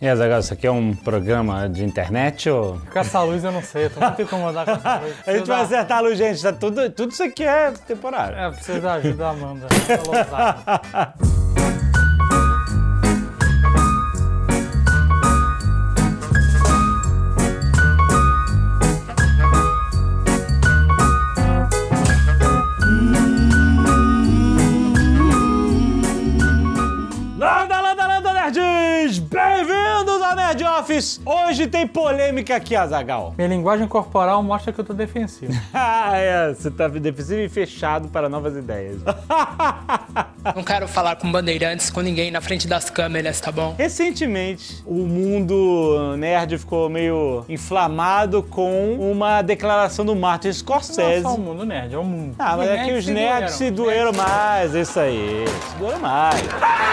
E Azaghal, isso aqui é um programa de internet ou... Com essa luz eu não sei, eu tô muito incomodado com essa luz. A gente vai acertar a luz, gente. Tá tudo isso aqui é temporário. É, precisa da ajuda da Amanda. Ela nerds! Bem-vindos ao Nerd Office! Hoje tem polêmica aqui, Azaghal. Minha linguagem corporal mostra que eu tô defensivo. Você tá defensivo e fechado para novas ideias. Não quero falar com bandeirantes, com ninguém na frente das câmeras, tá bom? Recentemente, o mundo nerd ficou meio inflamado com uma declaração do Martin Scorsese. Não é só o mundo nerd, é o mundo. Ah, mas é que os nerds se doeram mais, isso aí. Se doeram mais.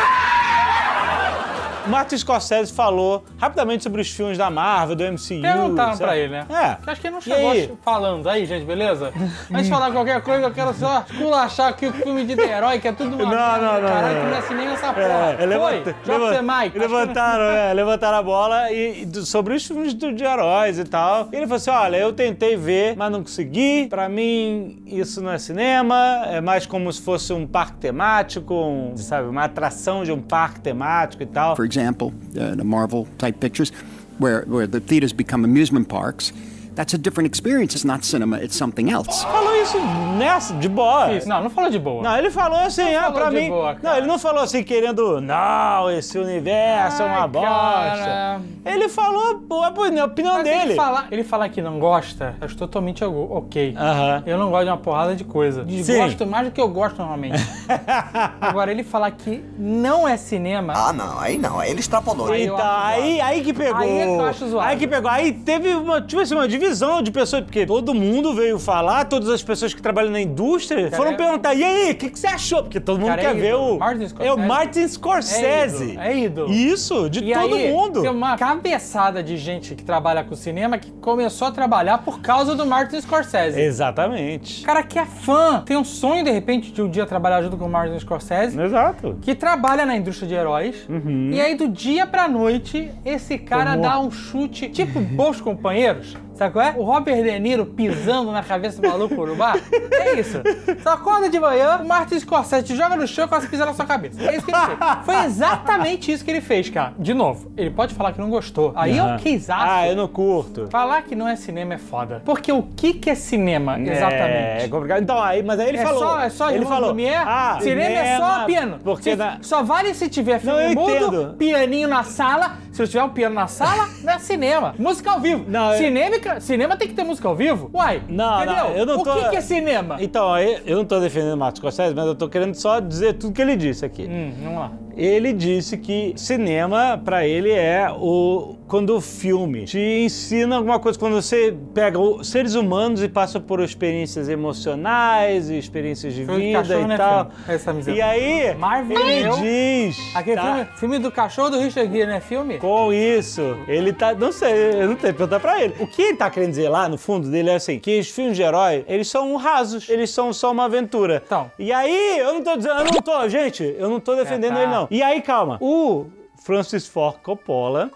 Martin Scorsese falou rapidamente sobre os filmes da Marvel, do MCU. Perguntaram pra ele, né? É. Eu acho que ele não chegou falando. Aí, gente, beleza? Antes de falar qualquer coisa, eu quero só esculachar aqui o filme de herói, que é tudo uma... Não. Caralho, que não é assim nem essa porra. Levantaram a bola sobre os filmes de heróis e tal. E ele falou assim, olha, eu tentei ver, mas não consegui. Pra mim, isso não é cinema. É mais como se fosse um parque temático, uma atração de um parque temático e tal. For example, the Marvel type pictures, where the theaters become amusement parks. That's a different experience. It's not cinema, it's something else. Falou isso de boa. Isso, não falou de boa. Não, ele falou assim, pra mim... Boa, não, ele não falou assim querendo, não, esse universo é uma bosta. Cara. Ele falou a opinião dele. Ele falar que não gosta, acho totalmente ok. Eu não gosto de uma porrada de coisa. Desgosto mais do que eu gosto normalmente. Agora, ele falar que não é cinema... Ah, não, aí ele extrapolou. Então, aí que pegou. Aí é que eu acho zoado. Aí que pegou. Aí teve uma divisão de pessoas, porque todo mundo veio falar, todas as pessoas que trabalham na indústria foram perguntar, e aí, o que você achou? Porque todo mundo quer ver o Martin Scorsese. É ídolo. Isso, de todo mundo. Tem uma cabeçada de gente que trabalha com cinema que começou a trabalhar por causa do Martin Scorsese. Exatamente. O cara que é fã, tem um sonho, de repente, de um dia trabalhar junto com o Martin Scorsese. Exato. Que trabalha na indústria de heróis. E aí, do dia pra noite, esse cara dá um chute, tipo Bons Companheiros. Sabe qual é? O Robert De Niro pisando na cabeça do maluco no bar. É isso. Você acorda de manhã, o Martin Scorsese te joga no chão e quase pisa na sua cabeça. É isso que ele fez. Foi exatamente isso que ele fez, cara. De novo, ele pode falar que não gostou. Aí eu quisaço. Ah, eu não curto. Falar que não é cinema é foda. Porque o que é cinema, exatamente? É complicado. Então, mas aí ele falou. É só ele falou. Cinema é só piano. Porque só vale se tiver filme mudo, pianinho na sala. Se eu tiver um piano na sala, não é cinema. Música ao vivo. Cinema tem que ter música ao vivo? Uai, entendeu? Não, eu não tô... O que é cinema? Então, eu não tô defendendo o Martin Scorsese, mas eu tô querendo só dizer tudo que ele disse aqui. Vamos lá. Ele disse que cinema, pra ele, é quando o filme te ensina alguma coisa, quando você pega seres humanos e passa por experiências emocionais e experiências de vida e tal. E aí, ele diz... Aquele filme do cachorro do Richard Gere, não é filme? Com isso, ele tá... Não sei, eu não tenho que perguntar pra ele. O que ele tá querendo dizer lá, no fundo dele, é assim, que os filmes de herói, eles são rasos, eles são só uma aventura. Então. E aí, eu não tô defendendo ele, não. E aí, calma, o Francis Ford Coppola,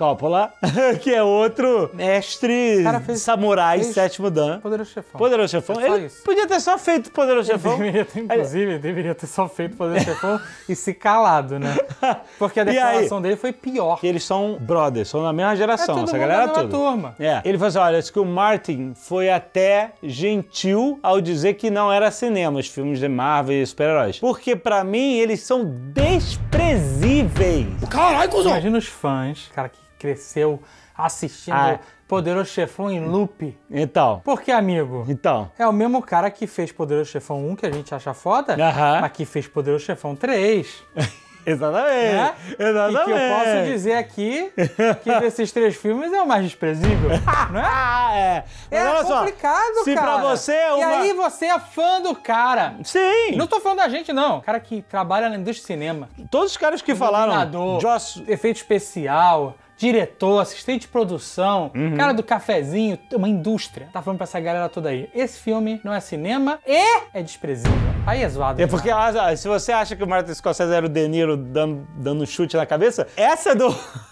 que é outro mestre samurai, sétimo dan. Poderoso Chefão. Ele podia ter só feito Poderoso Chefão. Deveria ter só feito Poderoso Chefão e se calado, né? Porque a declaração dele foi pior. Que eles são brothers, são da mesma geração, essa galera toda. Turma. Ele falou assim, olha, acho que o Martin foi até gentil ao dizer que não era cinema, os filmes de Marvel e super-heróis. Porque pra mim, eles são desprezíveis. Caralho, cuzão! Imagina os fãs, cara que cresceu assistindo Poderoso Chefão em loop. Então. Por que, amigo? Então. É o mesmo cara que fez Poderoso Chefão 1, que a gente acha foda, mas que fez Poderoso Chefão 3. Exatamente. Né? Exatamente. E que eu posso dizer aqui que desses 3 filmes é o mais desprezível, não é? Mas olha complicado, só, se cara. Pra você é uma... E aí você é fã do cara. Sim. Não tô falando da gente, não. Cara que trabalha na indústria de cinema. Todos os caras que falaram... Efeito especial... diretor, assistente de produção, cara do cafezinho, uma indústria. Tá falando pra essa galera toda aí. Esse filme não é cinema e é desprezível. Aí é zoado. É porque, se você acha que o Martin Scorsese era o De Niro dando um chute na cabeça, essa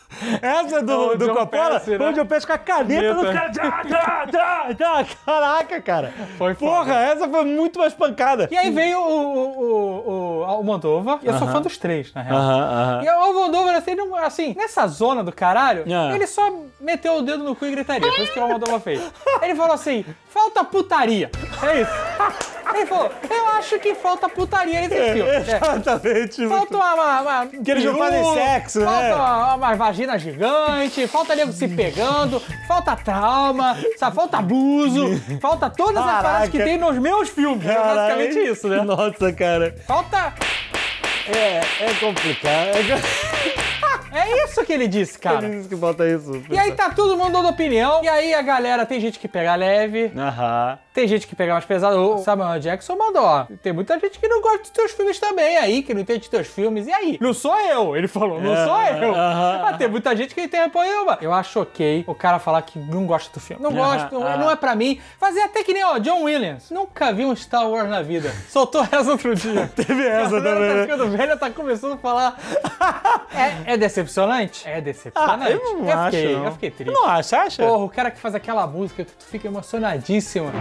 Essa do John Coppola, Pesci, né? onde eu pesco com a caneta no cara. Caraca, cara. Foi foda. Porra, essa foi muito mais pancada. E aí veio o Almodóvar, e eu sou fã dos três, na real. Aham. E o Almodóvar, assim, nessa zona do caralho, Ah. ele só meteu o dedo no cu e gritaria. Foi isso que o Almodóvar fez. Ele falou assim, falta putaria. É isso. Ele falou, eu acho que falta putaria nesse filme. Exatamente. Falta uma Que eles não fazem sexo, falta né? uma vagina gigante, falta nego se pegando, falta trauma, sabe? Falta abuso, falta todas as Caraca. paradas que tem nos meus filmes. É basicamente isso, né? Nossa, cara. Falta... É complicado. É isso que ele disse, cara. Ele disse que falta isso. E aí tá todo mundo dando opinião, e aí a galera, tem gente que pega leve, Aham. tem gente que pega mais pesado. O Samuel Jackson mandou, ó. Tem muita gente que não gosta dos teus filmes também aí, que não entende dos teus filmes. E aí? Não sou eu, ele falou, não sou eu. Mas tem muita gente que tem apoio. Eu acho ok o cara falar que não gosta do filme. Não gosto, não é pra mim. Fazer até que nem, ó, John Williams. Nunca vi um Star Wars na vida. Soltou essa outro dia. Teve essa A galera também. tá ficando velha, tá começando a falar. É decepcionante? É decepcionante. Eu não acho, não. Eu fiquei triste. Não acha? Acha? Porra, o cara que faz aquela música que tu fica emocionadíssimo.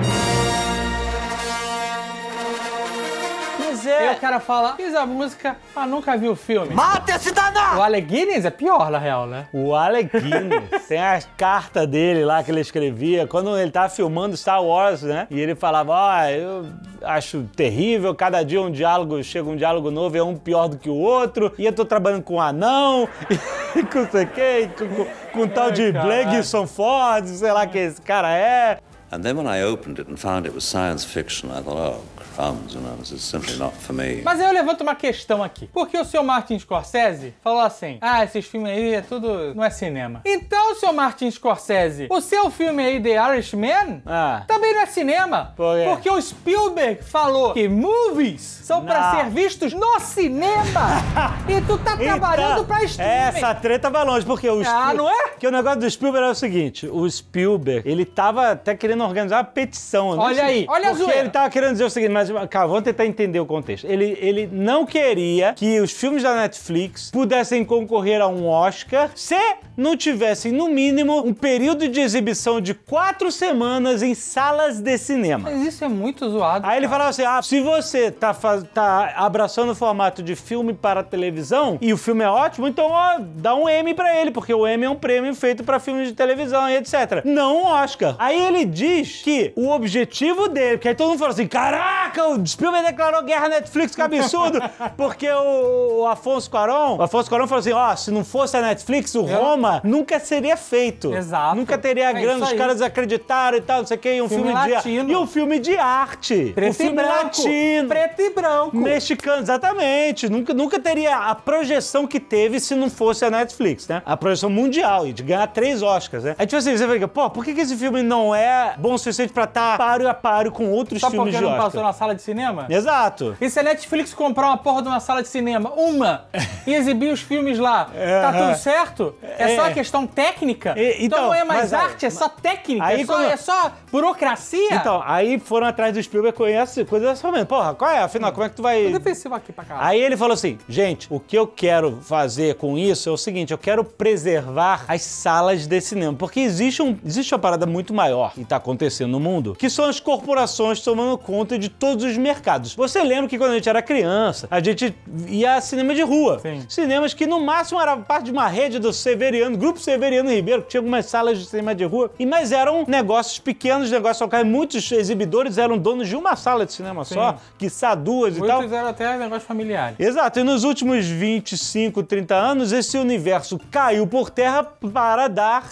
Mas E aí o cara fala, fiz a música, mas nunca vi o filme. Mata esse danado! O Alec Guinness é pior, na real, né? O Alec Guinness, tem as cartas dele lá que ele escrevia quando ele tava filmando Star Wars, né? E ele falava, eu acho terrível, cada dia chega um diálogo novo, é um pior do que o outro, e eu tô trabalhando com um anão, e com não sei o quê, com um tal de Blakeson Ford, sei lá quem esse cara é. And then when I opened it and found it was science fiction, I thought, oh, crumbs, this is simply not for me. Mas aí eu levanto uma questão aqui. Porque o seu Martin Scorsese falou assim, esses filmes aí é tudo... não é cinema. Então, seu Martin Scorsese, o seu filme aí, The Irishman, também não é cinema. Por quê? Porque o Spielberg falou que movies são pra Não. ser vistos no cinema. E tu tá trabalhando pra streaming. Essa treta vai longe, porque o não é? Porque o negócio do Spielberg é o seguinte, o Spielberg, ele tava até querendo organizar uma petição. Né? Olha aí, olha a Porque zoeira. ele tava querendo dizer o seguinte, mas, cara, vamos tentar entender o contexto. Ele não queria que os filmes da Netflix pudessem concorrer a um Oscar se não tivessem, no mínimo, um período de exibição de 4 semanas em salas de cinema. Mas isso é muito zoado. Aí ele cara. falava assim, se você tá abraçando o formato de filme para televisão e o filme é ótimo, então dá um Emmy pra ele, porque o Emmy é um prêmio feito pra filmes de televisão e etc. Não um Oscar. Aí ele diz que o objetivo dele, porque aí todo mundo fala assim, caraca, o Spielberg declarou guerra à Netflix, que absurdo, porque o Afonso Cuarón falou assim, se não fosse a Netflix, o Roma nunca seria feito. Exato. Nunca teria grana, isso os aí. caras acreditaram e tal, não sei o que, e um filme latino. E um filme de arte. Preto um filme e branco. latino. Preto e branco. Mexicano, exatamente. Nunca teria a projeção que teve se não fosse a Netflix, né? A projeção mundial, e de ganhar 3 Oscars, né? Aí tipo assim, você fica, por que esse filme não é bom o suficiente pra estar páreo a páreo com outros Só filmes porque de não Oscar? passou na sala de cinema? Exato. E se a Netflix comprar uma porra de uma sala de cinema, e exibir os filmes lá, tá tudo certo? É só questão técnica? Então não é mais arte, é só técnica? Aí É só burocracia? Então, aí foram atrás do Spielberg com essa coisa dessa mesmo. Porra, qual é? Afinal, como é que tu vai... Tô defensivo aqui pra caralho. Aí ele falou assim, gente, o que eu quero fazer com isso é o seguinte, eu quero preservar as salas de cinema, porque existe uma parada muito maior que tá acontecendo no mundo, que são as corporações tomando conta de todos os mercados. Você lembra que quando a gente era criança, a gente ia a cinema de rua. Sim. Cinemas que no máximo era parte de uma rede do Grupo Severiano Ribeiro, que tinha algumas salas de cinema de rua, mas eram negócios pequenos, negócios locais. Muitos exibidores eram donos de uma sala de cinema só, quiçá 2 e tal. Muitos eram até negócio familiar. Exato, e nos últimos 25, 30 anos, esse universo caiu por terra para dar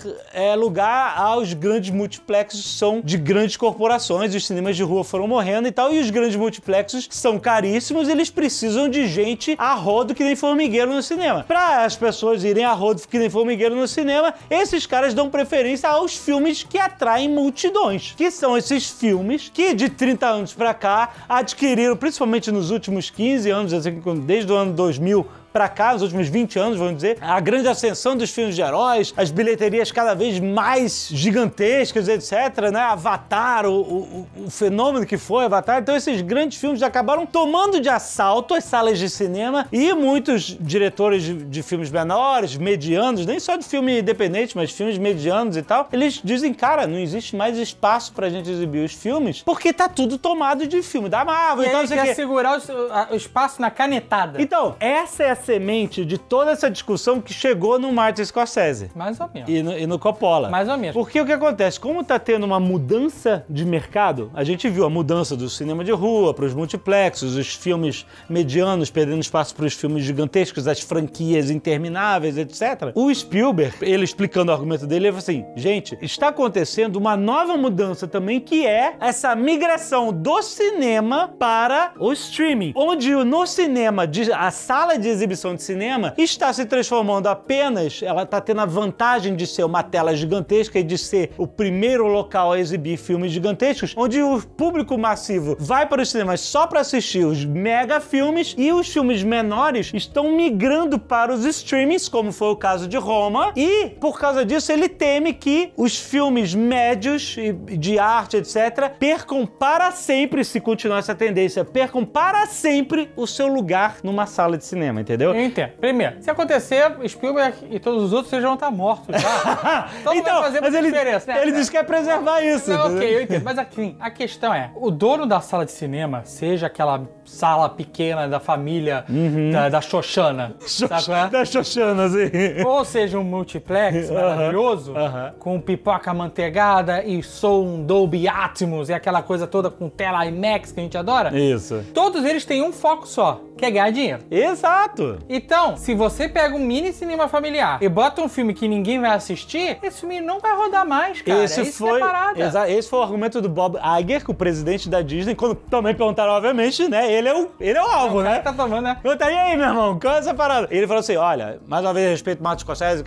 lugar aos grandes multiplexos, são de grandes corporações, os cinemas de rua foram morrendo e tal, e os grandes multiplexos são caríssimos, eles precisam de gente a rodo que nem formigueiro no cinema. Para as pessoas irem a rodo que nem formigueiro no cinema, esses caras dão preferência aos filmes que atraem multidões, que são esses filmes que de 30 anos pra cá adquiriram, principalmente nos últimos 15 anos, assim, desde o ano 2000 pra cá, nos últimos 20 anos, vamos dizer, a grande ascensão dos filmes de heróis, as bilheterias cada vez mais gigantescas, etc, né? Avatar, o fenômeno que foi Avatar. Então esses grandes filmes acabaram tomando de assalto as salas de cinema e muitos diretores de filmes menores, medianos, nem só de filme independente, mas filmes medianos e tal, eles dizem, cara, não existe mais espaço pra gente exibir os filmes porque tá tudo tomado de filme da Marvel. E então ele quer segurar o espaço na canetada. Então, essa é a semente de toda essa discussão que chegou no Martin Scorsese. Mais ou menos. E no Coppola. Mais ou menos. Porque o que acontece? Como tá tendo uma mudança de mercado, a gente viu a mudança do cinema de rua para os multiplexos, os filmes medianos perdendo espaço para os filmes gigantescos, as franquias intermináveis, etc. O Spielberg, ele explicando o argumento dele, ele falou assim, gente, está acontecendo uma nova mudança também, que é essa migração do cinema para o streaming, onde no cinema, a sala de exibição de cinema está se transformando apenas, ela está tendo a vantagem de ser uma tela gigantesca e de ser o primeiro local a exibir filmes gigantescos, onde o público massivo vai para os cinemas só para assistir os mega filmes e os filmes menores estão migrando para os streamings, como foi o caso de Roma, e por causa disso ele teme que os filmes médios de arte, etc, percam para sempre, se continuar essa tendência, percam para sempre o seu lugar numa sala de cinema, entendeu? Eu entendo. Primeiro, se acontecer, Spielberg e todos os outros vão estar mortos já. Então não vai fazer muita diferença, né? Ele disse que quer preservar isso. Não, ok, eu entendo. Mas assim, a questão é, o dono da sala de cinema, seja aquela sala pequena da família da Xoxana, sabe qual é? Da Xoxana, sim. Ou seja, um multiplex maravilhoso, com pipoca amanteigada e som Dolby Atmos e aquela coisa toda com tela IMAX que a gente adora. Isso. Todos eles têm um foco só, que é ganhar dinheiro. Exato. Então, se você pega um mini cinema familiar e bota um filme que ninguém vai assistir, esse filme não vai rodar mais, cara. Esse foi o argumento do Bob Iger, que o presidente da Disney, quando também perguntaram, obviamente, né? Ele é o alvo, né? Tá tomando, né? Perguntaram, e aí, meu irmão, qual é essa parada? Ele falou assim, olha, mais uma vez, respeito o Martin Scorsese,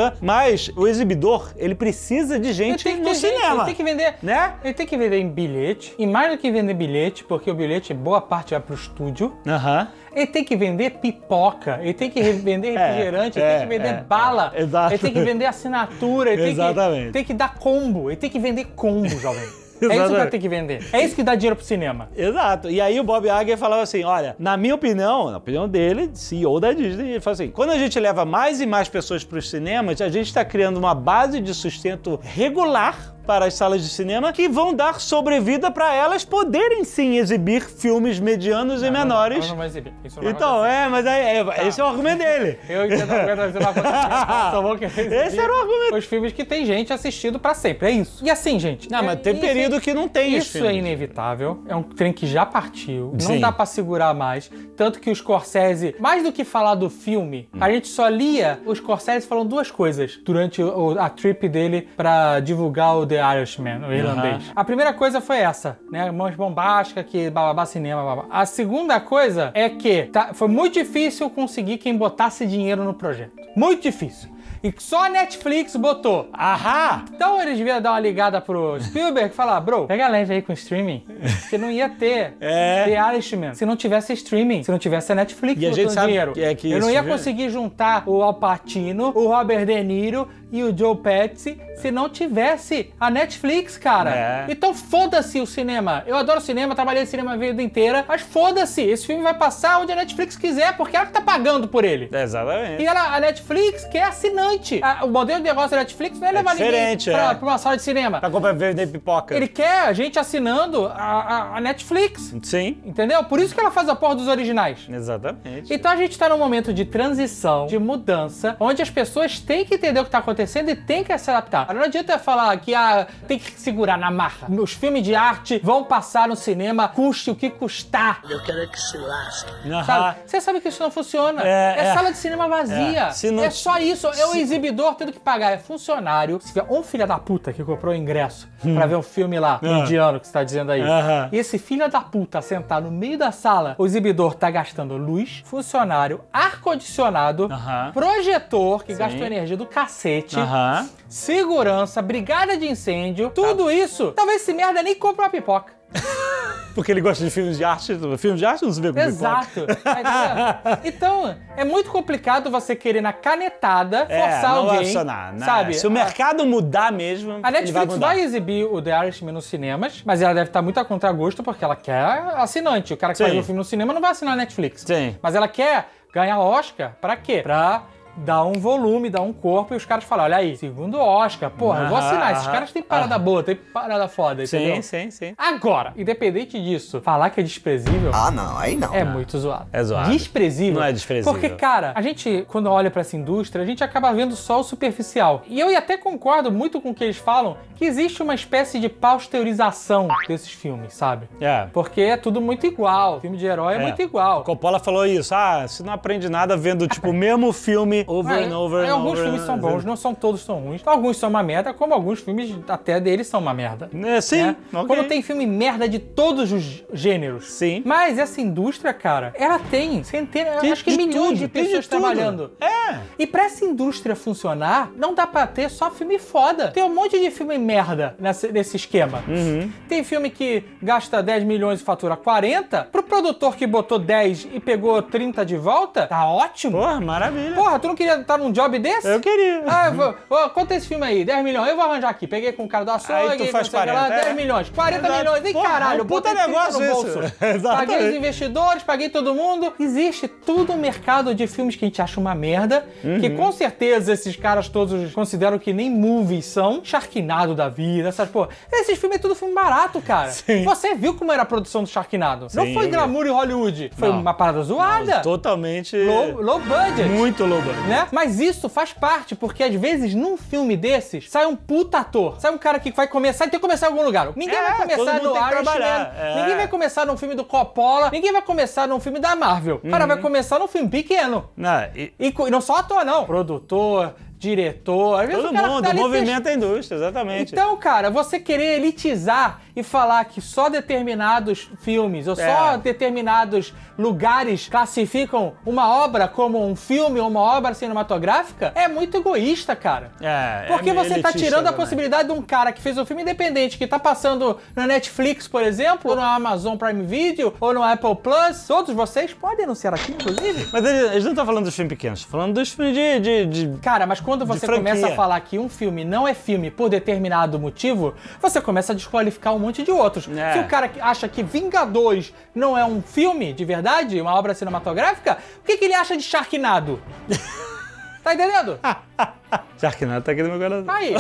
mas o exibidor, ele precisa de gente no cinema. Ele tem que vender, né? Ele tem que vender em bilhete, e mais do que vender bilhete, porque o bilhete, boa parte vai pro estúdio. Ele tem que vender pipoca, ele tem que vender refrigerante, ele tem que vender bala, exato. ele tem que vender assinatura, ele tem que dar combo, ele tem que vender combo, jovem. É isso que vai ter que vender. É isso que dá dinheiro pro cinema. Exato. E aí o Bob Iger falava assim, olha, na minha opinião, na opinião dele, CEO da Disney, ele falou assim, quando a gente leva mais e mais pessoas pros cinemas, a gente está criando uma base de sustento regular para as salas de cinema que vão dar sobrevida para elas poderem sim exibir filmes medianos e menores. Não vai exibir. Isso não vai então, mas esse é o argumento dele. Eu entendo Esse era o argumento. Os filmes que tem gente assistindo pra sempre, é isso. E assim, gente... Não, mas tem período que não tem isso. Isso é inevitável, é um trem que já partiu, sim. Não dá pra segurar mais. Tanto que o Scorsese, mais do que falar do filme, a gente só lia o Scorsese falando duas coisas durante a trip dele pra divulgar o The Irishman, o irlandês. A primeira coisa foi essa, né? Mãos bombásticas, que bababá cinema, babá. A segunda coisa é que foi muito difícil conseguir quem botasse dinheiro no projeto. Muito difícil. E só a Netflix botou. Então eles deviam dar uma ligada pro Spielberg e falar, bro, pega leve aí com streaming. Você não ia ter The Irishman se não tivesse streaming, se não tivesse a Netflix botando dinheiro. Eu não ia conseguir juntar o Al Pacino, o Robert De Niro e o Joe Pesci se não tivesse a Netflix, cara. Então foda-se o cinema. Eu adoro cinema, trabalhei em cinema a vida inteira, mas foda-se, esse filme vai passar onde a Netflix quiser, porque ela que tá pagando por ele. Exatamente. E a Netflix quer assinante. O modelo de negócio da Netflix não é levar ninguém pra uma sala de cinema. Pra comprar vender pipoca. Ele quer a gente assinando a Netflix. Sim. Entendeu? Por isso que ela faz a porra dos originais. Exatamente. Então a gente tá num momento de transição, de mudança, onde as pessoas têm que entender o que tá acontecendo e têm que se adaptar. Não adianta falar que tem que segurar na marra. Os filmes de arte vão passar no cinema, custe o que custar. Eu quero que se lasque. Sabe? Você sabe que isso não funciona. É sala de cinema vazia. É só isso. É o exibidor tendo que pagar. É funcionário. Se tiver um filho da puta que comprou o ingresso pra ver um filme lá, indiano, que você tá dizendo aí. E esse filho da puta sentar no meio da sala, o exibidor tá gastando luz, funcionário, ar-condicionado, projetor, que gastou energia do cacete, segurança, brigada de incêndio, tudo isso. Talvez esse merda nem compre uma pipoca. Porque ele gosta de filmes de arte. Filmes de arte não se vê com pipoca. Exato. Tá entendendo? Então, é muito complicado você querer na canetada forçar não vai alguém, funcionar, né? sabe? Se o mercado mudar mesmo, A ele vai Netflix mudar. vai exibir o The Irishman nos cinemas, mas ela deve estar muito a contragosto porque ela quer assinante. O cara que Sim. faz o filme no cinema não vai assinar a Netflix. Sim. Mas ela quer ganhar Oscar pra quê? Pra dar um volume, dar um corpo e os caras falam, olha aí, segundo Oscar, porra, eu vou assinar. Esses caras têm parada boa, tem parada foda, entendeu? Sim. Agora, independente disso, falar que é desprezível Ah, não, aí não. é muito zoado. É zoado. Desprezível. Não é desprezível. Porque, cara, a gente, quando olha pra essa indústria, a gente acaba vendo só o superficial. E eu até concordo muito com o que eles falam, que existe uma espécie de pasteurização desses filmes, sabe? É. Porque é tudo muito igual. Filme de herói é muito igual. Coppola falou isso. Você não aprende nada vendo, tipo, o mesmo filme over and over and over. Alguns filmes são bons, não são todos são ruins. Alguns são uma merda, como alguns filmes até deles são uma merda. Sim, Né? ok. Como tem filme merda de todos os gêneros. Sim. Mas essa indústria, cara, ela tem centenas, Tem acho que de milhões tudo, de tem de pessoas tudo. trabalhando. É. E pra essa indústria funcionar, não dá pra ter só filme foda. Tem um monte de filme merda nesse esquema. Tem filme que gasta 10 milhões e fatura 40. Pro produtor que botou 10 e pegou 30 de volta, tá ótimo. Porra, maravilha. Porra, tu não queria estar num job desse? Eu queria. Quanto é esse filme aí? 10 milhões. Eu vou arranjar aqui. Peguei com o cara do açougue, Aí tu faz não sei o que lá, 40, 10 milhões. 40 Exato. milhões. Ih, Porra, caralho, um puta botei 30 negócio no isso. bolso. Exatamente. Paguei os investidores, paguei todo mundo. Existe todo um mercado de filmes que a gente acha uma merda, que com certeza esses caras todos consideram que nem movies são. Sharknado da vida, essas porra. Esses filmes é tudo filme barato, cara. Sim. Você viu como era a produção do Sharknado? Não Sim, foi eu vi. glamour em Hollywood. Foi Não. uma parada zoada. Totalmente... Low budget. Muito low budget. Né? Mas isso faz parte, porque às vezes num filme desses sai um puta ator. Sai um cara que vai começar e tem que começar em algum lugar. Ninguém vai todo começar mundo no tem que Irishman, trabalhar. ninguém vai começar num filme do Coppola, ninguém vai começar num filme da Marvel. O cara vai começar num filme pequeno. Não, e E não só ator, não. Produtor, diretor. Às vezes todo o cara mundo, tá ali movimenta a indústria, exatamente. Então, cara, você querer elitizar e falar que só determinados filmes ou só determinados lugares classificam uma obra como um filme ou uma obra cinematográfica é muito egoísta, cara. Porque você tá tirando a possibilidade de um cara que fez um filme independente, que tá passando na Netflix, por exemplo, ou no Amazon Prime Video, ou no Apple Plus. Todos vocês podem anunciar aqui, inclusive. Mas eles não estão falando dos filmes pequenos, estão falando dos filmes de... Cara, mas quando você franquia. começa a falar que um filme não é filme por determinado motivo, você começa a desqualificar um monte de outros. É. Se o cara acha que Vingadores não é um filme de verdade, uma obra cinematográfica, o que ele acha de Sharknado? Tá entendendo? Sharknado tá aqui no meu coração. Aí.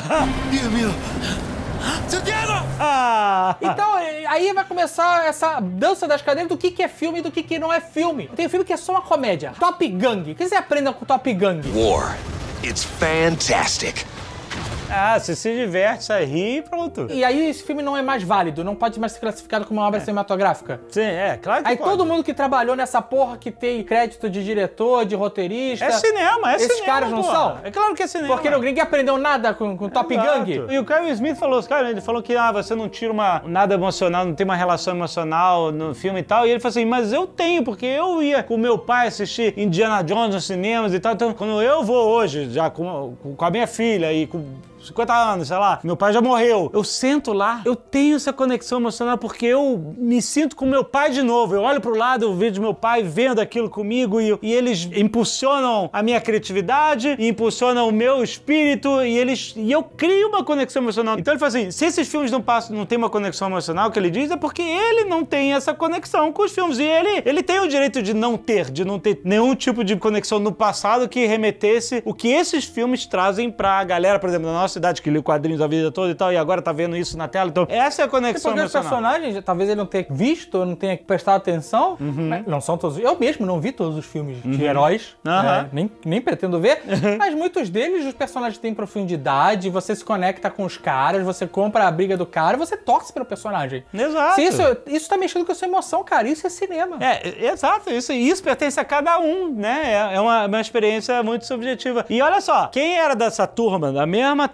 Ah! Então, aí vai começar essa dança das cadeiras do que é filme e do que não é filme. Tem filme que é só uma comédia. Top Gun. O que você aprende com Top Gun? War. It's fantastic. Você se diverte, sai ri e pronto. E aí esse filme não é mais válido, não pode mais ser classificado como uma obra cinematográfica. Sim, claro que Aí pode. todo mundo que trabalhou nessa porra que tem crédito de diretor, de roteirista... É cinema, Esses cinema, caras não porra. são? É claro que é cinema. Porque ninguém aprendeu nada com Top Exato. Gun. E o Kevin Smith falou, ele falou que você não tira nada emocional, não tem uma relação emocional no filme e tal. E ele falou assim, mas eu tenho, porque eu ia com meu pai assistir Indiana Jones nos cinemas e tal. Então, quando eu vou hoje, já com a minha filha e com 50 anos, sei lá, meu pai já morreu. Eu sento lá, eu tenho essa conexão emocional porque eu me sinto com meu pai de novo. Eu olho pro lado, eu vejo meu pai vendo aquilo comigo e eles impulsionam a minha criatividade, impulsionam o meu espírito e eu crio uma conexão emocional. Então ele fala assim, se esses filmes não tem uma conexão emocional, o que ele diz é porque ele não tem essa conexão com os filmes. E ele tem o direito de não ter nenhum tipo de conexão no passado que remetesse o que esses filmes trazem pra galera, por exemplo, da nossa cidade, que lê quadrinhos a vida toda e tal, e agora tá vendo isso na tela. Então, essa é a conexão Porque os emocional. personagens, talvez ele não tenha visto, ou não tenha prestado atenção, mas não são todos... Eu mesmo não vi todos os filmes de heróis, nem pretendo ver, mas muitos deles, os personagens têm profundidade, você se conecta com os caras, você compra a briga do cara, você torce pelo personagem. Exato. Se isso tá mexendo com a sua emoção, cara, isso é cinema. Exato. Isso pertence a cada um, né? É uma experiência muito subjetiva. E olha só, quem era dessa turma, da mesma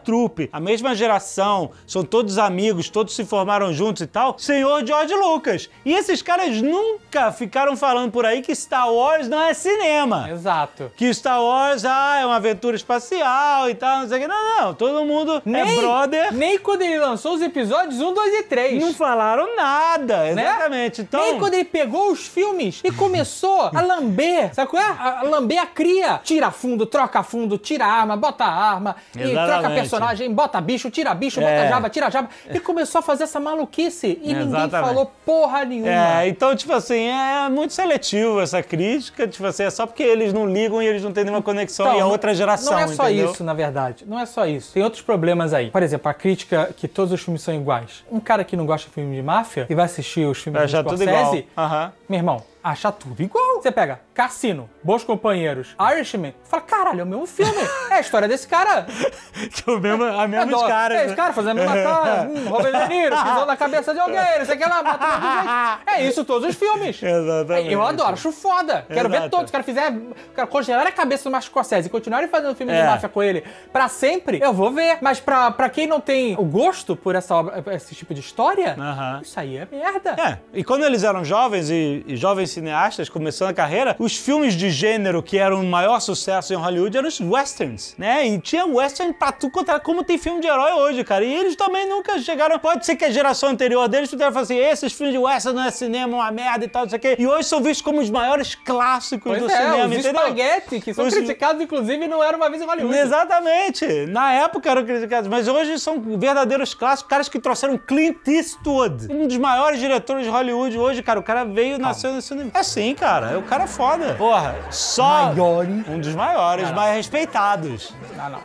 trupe, a mesma geração, são todos amigos, todos se formaram juntos e tal, senhor George Lucas. E esses caras nunca ficaram falando por aí que Star Wars não é cinema. Exato. Que Star Wars, é uma aventura espacial e tal, não sei o que. Não, todo mundo é brother. Nem quando ele lançou os episódios 1, 2 e 3. Não falaram nada, exatamente. Né? Então... Nem quando ele pegou os filmes e começou a lamber, sabe qual é? A lamber a cria. Tira fundo, troca fundo, tira arma, bota arma, e troca personagem, bota bicho, tira bicho, bota jaba, tira jaba. E começou a fazer essa maluquice e ninguém falou porra nenhuma. Então, tipo assim, é muito seletivo essa crítica, tipo assim, é só porque eles não ligam e eles não têm nenhuma conexão e a outra geração, não é só entendeu? isso, na verdade. Não é só isso. Tem outros problemas aí. Por exemplo, a crítica que todos os filmes são iguais. Um cara que não gosta de filme de máfia e vai assistir os filmes do Scorsese, meu irmão, acha tudo igual. Você pega Cassino, Bons Companheiros, Irishman, fala, caralho, é o mesmo filme. É a história desse cara. Que é a mesma caras. Esse cara fazendo a mesma cara. Robert De Niro, pisou na cabeça de alguém, não sei o que lá, matou um gente. É isso todos os filmes. Exatamente. Eu adoro, acho foda. Quero ver todos. Se o cara congelar a cabeça do Martin Scorsese e continuarem fazendo filme de máfia com ele pra sempre, eu vou ver. Mas pra quem não tem o gosto por esse tipo de história, isso aí é merda. E quando eles eram jovens e jovens cineastas, começando a carreira, os filmes de gênero que eram o maior sucesso em Hollywood eram os westerns, né? E tinha western pra tudo quanto era, como tem filme de herói hoje, cara. E eles também nunca chegaram... Pode ser que a geração anterior deles puderam falar assim, esses filmes de western não é cinema, uma merda e tal, não sei o quê. E hoje são vistos como os maiores clássicos do cinema, os entendeu? espaguete, que são criticados, inclusive, não era uma vez em Hollywood. Exatamente. Na época eram criticados, mas hoje são verdadeiros clássicos, caras que trouxeram Clint Eastwood, um dos maiores diretores de Hollywood hoje, cara. O cara veio, nasceu nesse universo. É sim, cara. O cara é foda. Porra, só... Um dos maiores, mais respeitados. Não.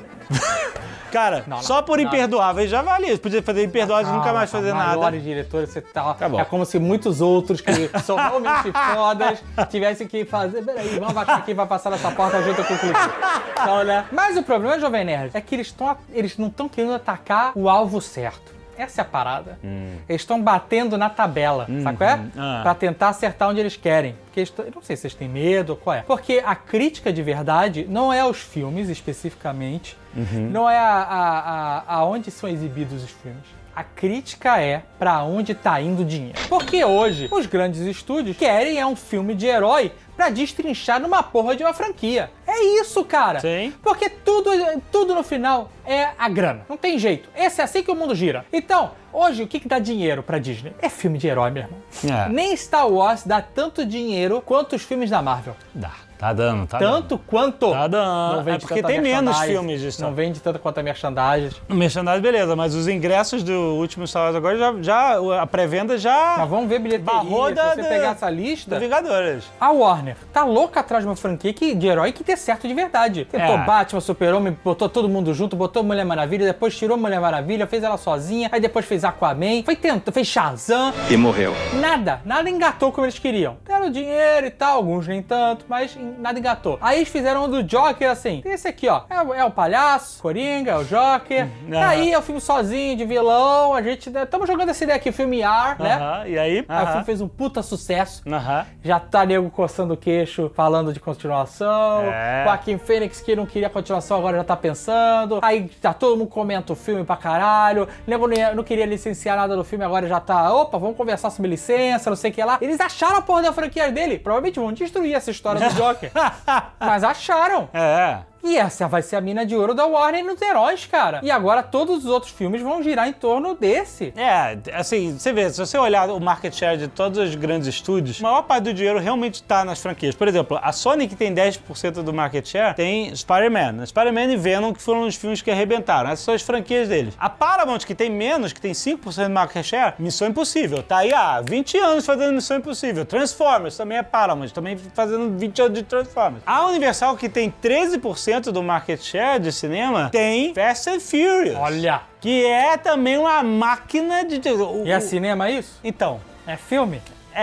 Cara, só por Imperdoáveis já vale isso. Podia fazer Imperdoáveis e nunca mais fazer nada. Maiores diretores, você tá... É como se muitos outros que são realmente fodas tivessem que fazer... Peraí, vamos baixar aqui, vai passar nessa porta junto com o clipe. Então, né? Mas o problema, Jovem Nerd, é que eles não estão querendo atacar o alvo certo. Essa é a parada. Eles estão batendo na tabela, sabe qual é? Pra tentar acertar onde eles querem. Porque eu não sei se eles têm medo ou qual é. Porque a crítica de verdade não é os filmes, especificamente. Não é aonde são exibidos os filmes. A crítica é pra onde tá indo o dinheiro. Porque hoje, os grandes estúdios querem um filme de herói pra destrinchar numa porra de uma franquia. É isso, cara. Sim. Porque tudo no final é a grana. Não tem jeito. É assim que o mundo gira. Então, hoje, o que dá dinheiro pra Disney? É filme de herói, meu irmão. Nem Star Wars dá tanto dinheiro quanto os filmes da Marvel. Tá dando. Tanto quanto? Tá dando. Não vende porque tem menos filmes de Star Wars. Não vende tanto quanto a merchandising. O merchandising, beleza, mas os ingressos do último Star Wars agora a pré-venda já... Mas vamos ver bilheteria. Se você pegar essa lista... Vingadores. A Warner tá louca atrás de uma franquia de herói que dê certo de verdade. Tentou Batman, Super-Homem, botou todo mundo junto, botou Mulher Maravilha, depois tirou Mulher Maravilha, fez ela sozinha, aí depois fez Aquaman, fez Shazam. E morreu. Nada engatou como eles queriam. Deram dinheiro e tal, alguns nem tanto, mas nada engatou. Aí eles fizeram um do Joker assim. Esse aqui, ó, é o palhaço, Coringa, é o Joker. Aí é o filme sozinho, de vilão, a gente... Estamos jogando essa ideia aqui, o filme R, né? E aí? Aí o filme fez um puta sucesso. Já tá nego coçando o queixo, falando de continuação. Joaquin Phoenix, que não queria continuação, agora já tá pensando. Aí tá todo mundo comenta o filme pra caralho. Nego não queria licenciar nada do filme, agora já tá... Opa, vamos conversar sobre licença, não sei o que lá. Eles acharam a porra da franquia dele. Provavelmente vão destruir essa história do Joker. Mas acharam. E essa vai ser a mina de ouro da Warner nos heróis, cara. E agora todos os outros filmes vão girar em torno desse. Assim, você vê, se você olhar o market share de todos os grandes estúdios, a maior parte do dinheiro realmente tá nas franquias. Por exemplo, a Sony, que tem 10% do market share, tem Spider-Man. Spider-Man e Venom, que foram os filmes que arrebentaram. Essas são as franquias deles. A Paramount, que tem menos, que tem 5% do market share, Missão Impossível. Tá aí há 20 anos fazendo Missão Impossível. Transformers também é Paramount, também fazendo 20 anos de Transformers. A Universal, que tem 13% do market share de cinema, tem Fast and Furious. Olha! Que é também uma máquina de... E é cinema isso? Então. É filme? É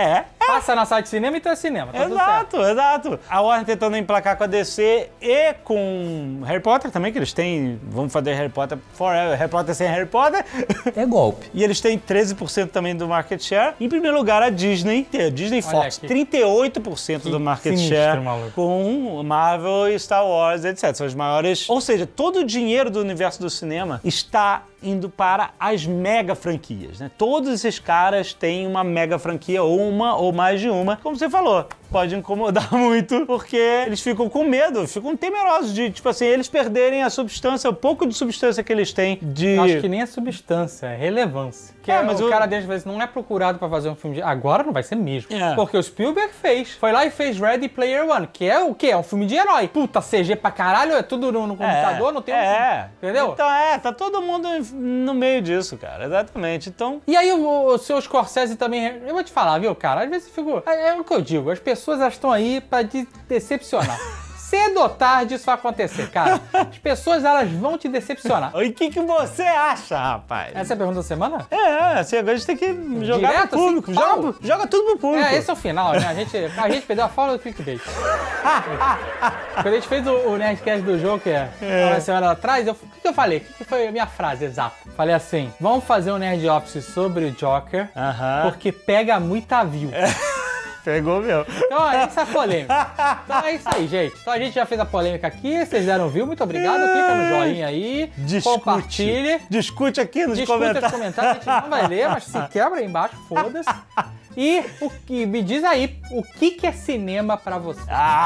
Passa na sala de cinema, então é cinema. Tá tudo certo. Exato. A Warner tentando emplacar com a DC e com Harry Potter também, que eles têm... Vamos fazer Harry Potter forever. Harry Potter sem Harry Potter. É golpe. E eles têm 13% também do market share. Em primeiro lugar, a Disney Fox, 38% do market share maluco. com Marvel e Star Wars, etc. São as maiores... Ou seja, todo o dinheiro do universo do cinema está indo para as mega franquias, né? Todos esses caras têm uma mega franquia, ou uma ou mais de uma. Como você falou, pode incomodar muito, porque eles ficam com medo, ficam temerosos de, tipo assim, eles perderem a substância, o pouco de substância que eles têm de... Acho que nem é substância, é relevância. Que mas o cara deles vezes não é procurado pra fazer um filme de... Agora não vai ser mesmo. Porque o Spielberg fez. Foi lá e fez Ready Player One, que é o quê? É um filme de herói. Puta, CG pra caralho, é tudo no computador, não tem entendeu? Então tá todo mundo no meio disso, cara, exatamente. Então... E aí o seu Scorsese também... Eu vou te falar, viu, cara? Às vezes eu fico... É o que eu digo, as pessoas elas estão aí pra te decepcionar. Cedo ou tarde isso vai acontecer, cara. As pessoas, elas vão te decepcionar. E o que você acha, rapaz? Essa é a pergunta da semana? Assim, agora a gente tem que jogar direto, pro público. Assim, joga tudo pro público. Esse é o final, né? A gente perdeu a fala do clickbait. Quando a gente fez o Nerdcast do Joker uma semana atrás, o que eu falei? O que foi a minha frase exata? Falei assim, vamos fazer um Nerd Office sobre o Joker, porque pega muita view. Pegou, meu. Então, essa é a polêmica. Então é isso aí, gente. Então a gente já fez a polêmica aqui, vocês deram view, muito obrigado. Clica no joinha aí, compartilhe. Discute aqui nos comentários. Discute nos comentários, a gente não vai ler, mas se quebra aí embaixo, foda-se. E me diz aí, o que é cinema pra você?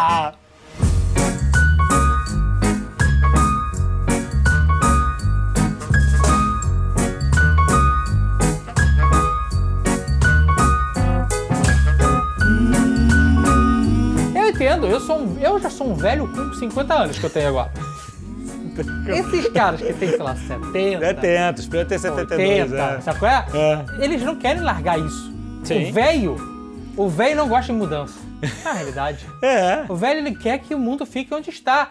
Entendo, eu já sou um velho com 50 anos que eu tenho agora. Esses caras que tem, sei lá, 70, espero ter 72, 80, sabe qual é? Eles não querem largar isso. Sim. O velho não gosta de mudança. Na realidade. O velho, ele quer que o mundo fique onde está.